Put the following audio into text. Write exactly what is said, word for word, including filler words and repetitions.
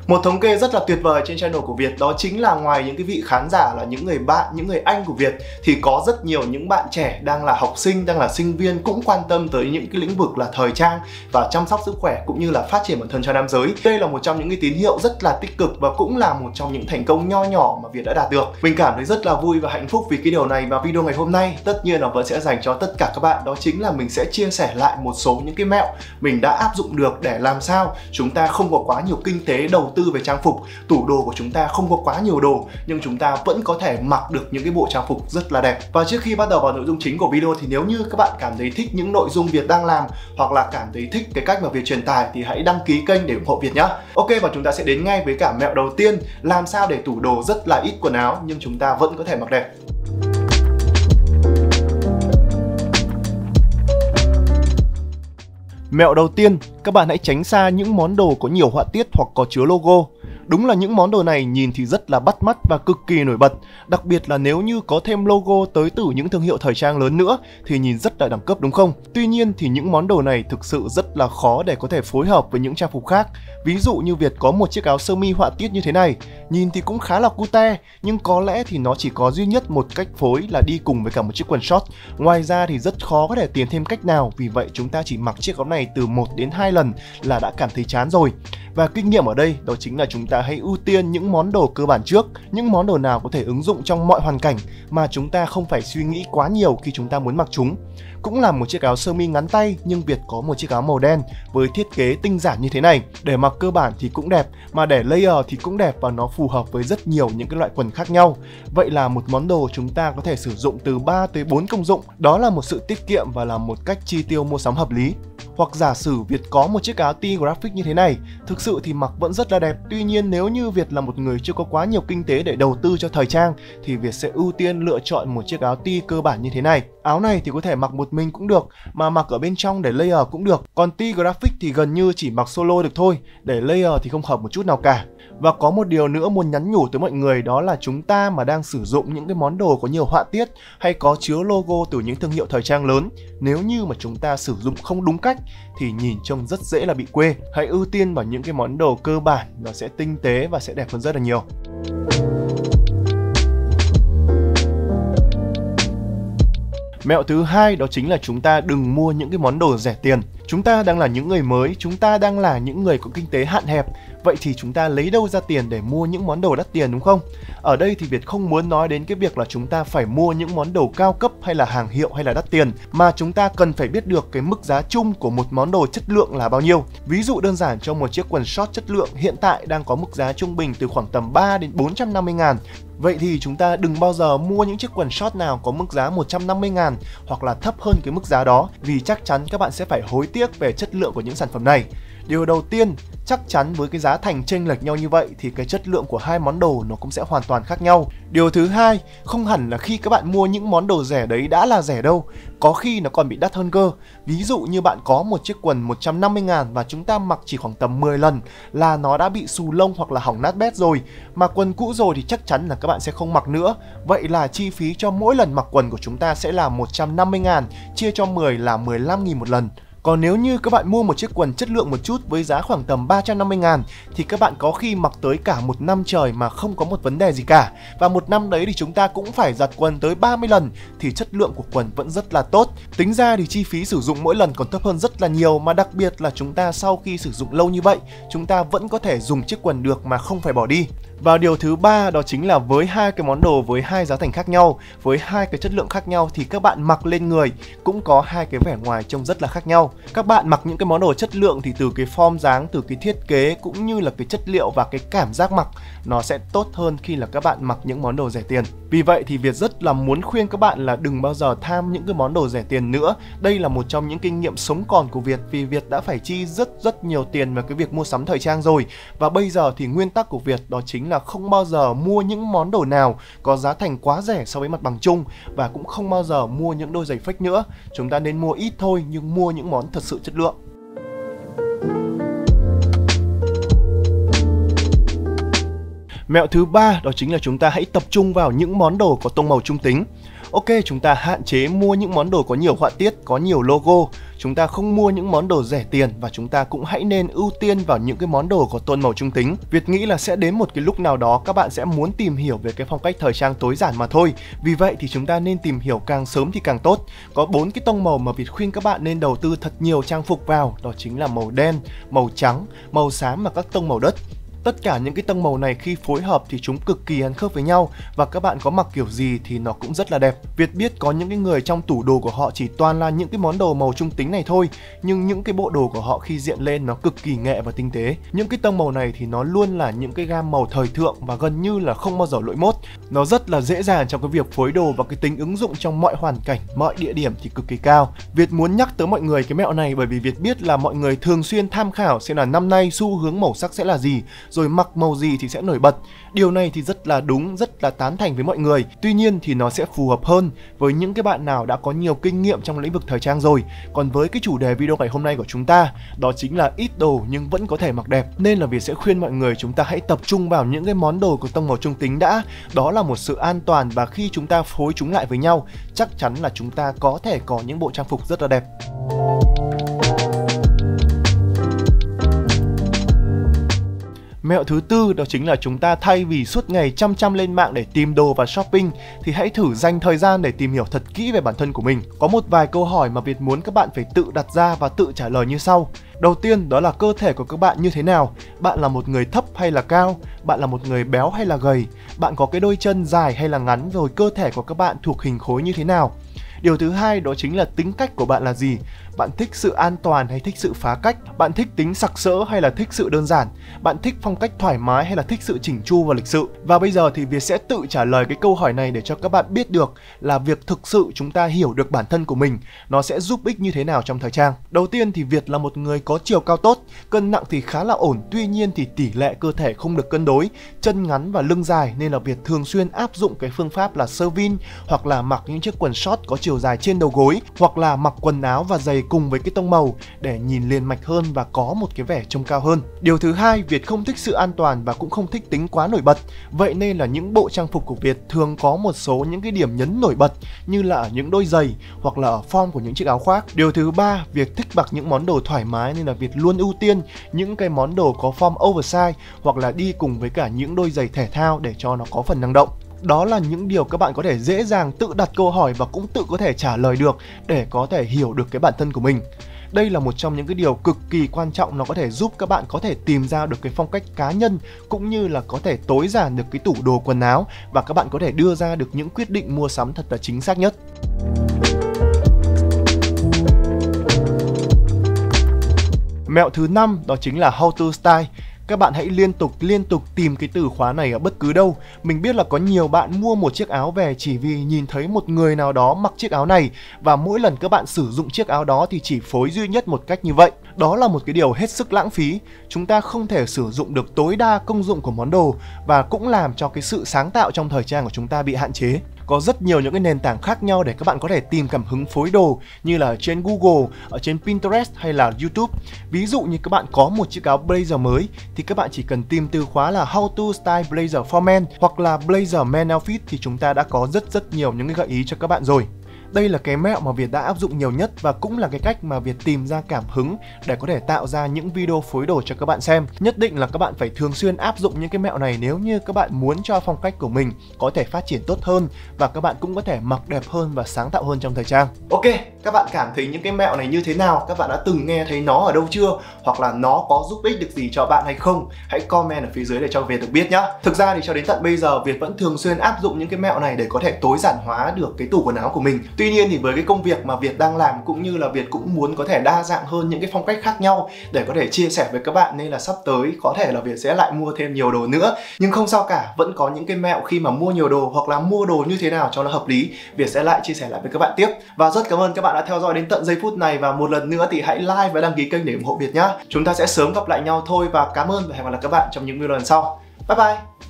Một thống kê rất là tuyệt vời trên channel của Việt đó chính là ngoài những cái vị khán giả là những người bạn, những người anh của Việt thì có rất nhiều những bạn trẻ đang là học sinh, đang là sinh viên cũng quan tâm tới những cái lĩnh vực là thời trang và chăm sóc sức khỏe cũng như là phát triển bản thân cho nam giới. Đây là một trong những cái tín hiệu rất là tích cực và cũng là một trong những thành công nho nhỏ mà Việt đã đạt được. Mình cảm thấy rất là vui và hạnh phúc vì cái điều này, và video ngày hôm nay tất nhiên là vẫn sẽ dành cho tất cả các bạn. Đó chính là mình sẽ chia sẻ lại một số những cái mẹo mình đã áp dụng được để làm sao chúng ta không có quá nhiều kinh tế đầu tư về trang phục, tủ đồ của chúng ta không có quá nhiều đồ nhưng chúng ta vẫn có thể mặc được những cái bộ trang phục rất là đẹp. Và trước khi bắt đầu vào nội dung chính của video thì nếu như các bạn cảm thấy thích những nội dung Việt đang làm hoặc là cảm thấy thích cái cách mà Việt truyền tải thì hãy đăng ký kênh để ủng hộ Việt nhé. Ok, và chúng ta sẽ đến ngay với cả mẹo đầu tiên, làm sao để tủ đồ rất là ít quần áo nhưng chúng ta vẫn có thể mặc đẹp. Mẹo đầu tiên, các bạn hãy tránh xa những món đồ có nhiều họa tiết hoặc có chứa logo. Đúng là những món đồ này nhìn thì rất là bắt mắt và cực kỳ nổi bật, đặc biệt là nếu như có thêm logo tới từ những thương hiệu thời trang lớn nữa thì nhìn rất là đẳng cấp, đúng không? Tuy nhiên thì những món đồ này thực sự rất là khó để có thể phối hợp với những trang phục khác. Ví dụ như Việt có một chiếc áo sơ mi họa tiết như thế này, nhìn thì cũng khá là cute, nhưng có lẽ thì nó chỉ có duy nhất một cách phối là đi cùng với cả một chiếc quần short. Ngoài ra thì rất khó có thể tìm thêm cách nào, vì vậy chúng ta chỉ mặc chiếc áo này từ một đến hai lần là đã cảm thấy chán rồi. Và kinh nghiệm ở đây đó chính là chúng ta hãy ưu tiên những món đồ cơ bản trước, những món đồ nào có thể ứng dụng trong mọi hoàn cảnh mà chúng ta không phải suy nghĩ quá nhiều khi chúng ta muốn mặc chúng. Cũng là một chiếc áo sơ mi ngắn tay nhưng Việt có một chiếc áo màu đen với thiết kế tinh giản như thế này. Để mặc cơ bản thì cũng đẹp, mà để layer thì cũng đẹp và nó phù hợp với rất nhiều những cái loại quần khác nhau. Vậy là một món đồ chúng ta có thể sử dụng từ ba tới bốn công dụng. Đó là một sự tiết kiệm và là một cách chi tiêu mua sắm hợp lý. Hoặc giả sử Việt có một chiếc áo tee graphic như thế này, thực sự thì mặc vẫn rất là đẹp. Tuy nhiên nếu như Việt là một người chưa có quá nhiều kinh tế để đầu tư cho thời trang thì Việt sẽ ưu tiên lựa chọn một chiếc áo tee cơ bản như thế này. Áo này thì có thể mặc một mình cũng được, mà mặc ở bên trong để layer cũng được. Còn tee graphic thì gần như chỉ mặc solo được thôi, để layer thì không hợp một chút nào cả. Và có một điều nữa muốn nhắn nhủ tới mọi người, đó là chúng ta mà đang sử dụng những cái món đồ có nhiều họa tiết hay có chứa logo từ những thương hiệu thời trang lớn, nếu như mà chúng ta sử dụng không đúng cách thì nhìn trông rất dễ là bị quê. Hãy ưu tiên vào những cái món đồ cơ bản, nó sẽ tinh tế và sẽ đẹp hơn rất là nhiều. Mẹo thứ hai đó chính là chúng ta đừng mua những cái món đồ rẻ tiền. Chúng ta đang là những người mới, chúng ta đang là những người có kinh tế hạn hẹp. Vậy thì chúng ta lấy đâu ra tiền để mua những món đồ đắt tiền, đúng không? Ở đây thì Việt không muốn nói đến cái việc là chúng ta phải mua những món đồ cao cấp hay là hàng hiệu hay là đắt tiền, mà chúng ta cần phải biết được cái mức giá chung của một món đồ chất lượng là bao nhiêu. Ví dụ đơn giản cho một chiếc quần short chất lượng hiện tại đang có mức giá trung bình từ khoảng tầm ba đến bốn trăm năm mươi ngàn. Vậy thì chúng ta đừng bao giờ mua những chiếc quần short nào có mức giá một trăm năm mươi ngàn hoặc là thấp hơn cái mức giá đó, vì chắc chắn các bạn sẽ phải hối tiếc về chất lượng của những sản phẩm này. Điều đầu tiên, chắc chắn với cái giá thành chênh lệch nhau như vậy thì cái chất lượng của hai món đồ nó cũng sẽ hoàn toàn khác nhau. Điều thứ hai, không hẳn là khi các bạn mua những món đồ rẻ đấy đã là rẻ đâu, có khi nó còn bị đắt hơn cơ. Ví dụ như bạn có một chiếc quần một trăm năm mươi ngàn và chúng ta mặc chỉ khoảng tầm mười lần là nó đã bị xù lông hoặc là hỏng nát bét rồi. Mà quần cũ rồi thì chắc chắn là các bạn sẽ không mặc nữa. Vậy là chi phí cho mỗi lần mặc quần của chúng ta sẽ là một trăm năm mươi ngàn, chia cho mười là mười lăm nghìn một lần. Còn nếu như các bạn mua một chiếc quần chất lượng một chút với giá khoảng tầm ba trăm năm mươi ngàn thì các bạn có khi mặc tới cả một năm trời mà không có một vấn đề gì cả. Và một năm đấy thì chúng ta cũng phải giặt quần tới ba mươi lần thì chất lượng của quần vẫn rất là tốt. Tính ra thì chi phí sử dụng mỗi lần còn thấp hơn rất là nhiều, mà đặc biệt là chúng ta sau khi sử dụng lâu như vậy, chúng ta vẫn có thể dùng chiếc quần được mà không phải bỏ đi. Và điều thứ ba đó chính là với hai cái món đồ với hai giá thành khác nhau, với hai cái chất lượng khác nhau thì các bạn mặc lên người cũng có hai cái vẻ ngoài trông rất là khác nhau. Các bạn mặc những cái món đồ chất lượng thì từ cái form dáng, từ cái thiết kế cũng như là cái chất liệu và cái cảm giác mặc nó sẽ tốt hơn khi là các bạn mặc những món đồ rẻ tiền. Vì vậy thì Việt rất là muốn khuyên các bạn là đừng bao giờ tham những cái món đồ rẻ tiền nữa. Đây là một trong những kinh nghiệm sống còn của Việt, vì Việt đã phải chi rất rất nhiều tiền vào cái việc mua sắm thời trang rồi. Và bây giờ thì nguyên tắc của Việt đó chính là không bao giờ mua những món đồ nào có giá thành quá rẻ so với mặt bằng chung, và cũng không bao giờ mua những đôi giày fake nữa. Chúng ta nên mua ít thôi nhưng mua những món thật sự chất lượng. Mẹo thứ ba đó chính là chúng ta hãy tập trung vào những món đồ có tông màu trung tính. Ok, chúng ta hạn chế mua những món đồ có nhiều họa tiết, có nhiều logo. Chúng ta không mua những món đồ rẻ tiền và chúng ta cũng hãy nên ưu tiên vào những cái món đồ có tông màu trung tính. Việt nghĩ là sẽ đến một cái lúc nào đó các bạn sẽ muốn tìm hiểu về cái phong cách thời trang tối giản mà thôi. Vì vậy thì chúng ta nên tìm hiểu càng sớm thì càng tốt. Có bốn cái tông màu mà Việt khuyên các bạn nên đầu tư thật nhiều trang phục vào, đó chính là màu đen, màu trắng, màu xám và các tông màu đất. Tất cả những cái tông màu này khi phối hợp thì chúng cực kỳ ăn khớp với nhau và các bạn có mặc kiểu gì thì nó cũng rất là đẹp. Việt biết có những cái người trong tủ đồ của họ chỉ toàn là những cái món đồ màu trung tính này thôi, nhưng những cái bộ đồ của họ khi diện lên nó cực kỳ nghệ và tinh tế. Những cái tông màu này thì nó luôn là những cái gam màu thời thượng và gần như là không bao giờ lỗi mốt. Nó rất là dễ dàng trong cái việc phối đồ và cái tính ứng dụng trong mọi hoàn cảnh, mọi địa điểm thì cực kỳ cao. Việt muốn nhắc tới mọi người cái mẹo này bởi vì Việt biết là mọi người thường xuyên tham khảo xem là năm nay xu hướng màu sắc sẽ là gì, rồi mặc màu gì thì sẽ nổi bật. Điều này thì rất là đúng, rất là tán thành với mọi người. Tuy nhiên thì nó sẽ phù hợp hơn với những cái bạn nào đã có nhiều kinh nghiệm trong lĩnh vực thời trang rồi. Còn với cái chủ đề video ngày hôm nay của chúng ta, đó chính là ít đồ nhưng vẫn có thể mặc đẹp, nên là Việt sẽ khuyên mọi người chúng ta hãy tập trung vào những cái món đồ có tông màu trung tính đã. Đó là một sự an toàn và khi chúng ta phối chúng lại với nhau, chắc chắn là chúng ta có thể có những bộ trang phục rất là đẹp. Mẹo thứ tư đó chính là chúng ta thay vì suốt ngày chăm chăm lên mạng để tìm đồ và shopping thì hãy thử dành thời gian để tìm hiểu thật kỹ về bản thân của mình. Có một vài câu hỏi mà Việt muốn các bạn phải tự đặt ra và tự trả lời như sau. Đầu tiên đó là cơ thể của các bạn như thế nào? Bạn là một người thấp hay là cao? Bạn là một người béo hay là gầy? Bạn có cái đôi chân dài hay là ngắn? Rồi cơ thể của các bạn thuộc hình khối như thế nào? Điều thứ hai đó chính là tính cách của bạn là gì? Bạn thích sự an toàn hay thích sự phá cách? Bạn thích tính sặc sỡ hay là thích sự đơn giản? Bạn thích phong cách thoải mái hay là thích sự chỉnh chu và lịch sự? Và bây giờ thì Việt sẽ tự trả lời cái câu hỏi này để cho các bạn biết được là việc thực sự chúng ta hiểu được bản thân của mình nó sẽ giúp ích như thế nào trong thời trang. Đầu tiên thì Việt là một người có chiều cao tốt, cân nặng thì khá là ổn, tuy nhiên thì tỷ lệ cơ thể không được cân đối, chân ngắn và lưng dài nên là Việt thường xuyên áp dụng cái phương pháp là sơ vin hoặc là mặc những chiếc quần short có chiều dài trên đầu gối hoặc là mặc quần áo và giày cùng với cái tông màu để nhìn liền mạch hơn và có một cái vẻ trông cao hơn. Điều thứ hai, Việt không thích sự an toàn và cũng không thích tính quá nổi bật. Vậy nên là những bộ trang phục của Việt thường có một số những cái điểm nhấn nổi bật như là ở những đôi giày hoặc là ở form của những chiếc áo khoác. Điều thứ ba, Việt thích mặc những món đồ thoải mái nên là Việt luôn ưu tiên những cái món đồ có form oversize hoặc là đi cùng với cả những đôi giày thể thao để cho nó có phần năng động. Đó là những điều các bạn có thể dễ dàng tự đặt câu hỏi và cũng tự có thể trả lời được để có thể hiểu được cái bản thân của mình. Đây là một trong những cái điều cực kỳ quan trọng, nó có thể giúp các bạn có thể tìm ra được cái phong cách cá nhân cũng như là có thể tối giản được cái tủ đồ quần áo và các bạn có thể đưa ra được những quyết định mua sắm thật là chính xác nhất. Mẹo thứ năm đó chính là how to style. Các bạn hãy liên tục liên tục tìm cái từ khóa này ở bất cứ đâu. Mình biết là có nhiều bạn mua một chiếc áo về chỉ vì nhìn thấy một người nào đó mặc chiếc áo này và mỗi lần các bạn sử dụng chiếc áo đó thì chỉ phối duy nhất một cách như vậy. Đó là một cái điều hết sức lãng phí. Chúng ta không thể sử dụng được tối đa công dụng của món đồ và cũng làm cho cái sự sáng tạo trong thời trang của chúng ta bị hạn chế. Có rất nhiều những cái nền tảng khác nhau để các bạn có thể tìm cảm hứng phối đồ như là ở trên Google, ở trên Pinterest hay là YouTube. Ví dụ như các bạn có một chiếc áo blazer mới thì các bạn chỉ cần tìm từ khóa là how to style blazer for men hoặc là blazer men outfit thì chúng ta đã có rất rất nhiều những cái gợi ý cho các bạn rồi. Đây là cái mẹo mà Việt đã áp dụng nhiều nhất và cũng là cái cách mà Việt tìm ra cảm hứng để có thể tạo ra những video phối đồ cho các bạn xem. Nhất định là các bạn phải thường xuyên áp dụng những cái mẹo này nếu như các bạn muốn cho phong cách của mình có thể phát triển tốt hơn và các bạn cũng có thể mặc đẹp hơn và sáng tạo hơn trong thời trang. Ok, các bạn cảm thấy những cái mẹo này như thế nào? Các bạn đã từng nghe thấy nó ở đâu chưa? Hoặc là nó có giúp ích được gì cho bạn hay không? Hãy comment ở phía dưới để cho Việt được biết nhá. Thực ra thì cho đến tận bây giờ Việt vẫn thường xuyên áp dụng những cái mẹo này để có thể tối giản hóa được cái tủ quần áo của mình. Tuy nhiên thì với cái công việc mà Việt đang làm cũng như là Việt cũng muốn có thể đa dạng hơn những cái phong cách khác nhau để có thể chia sẻ với các bạn, nên là sắp tới có thể là Việt sẽ lại mua thêm nhiều đồ nữa. Nhưng không sao cả, vẫn có những cái mẹo khi mà mua nhiều đồ hoặc là mua đồ như thế nào cho nó hợp lý, Việt sẽ lại chia sẻ lại với các bạn tiếp. Và rất cảm ơn các bạn đã theo dõi đến tận giây phút này và một lần nữa thì hãy like và đăng ký kênh để ủng hộ Việt nhá. Chúng ta sẽ sớm gặp lại nhau thôi và cảm ơn và hẹn gặp lại các bạn trong những video lần sau. Bye bye.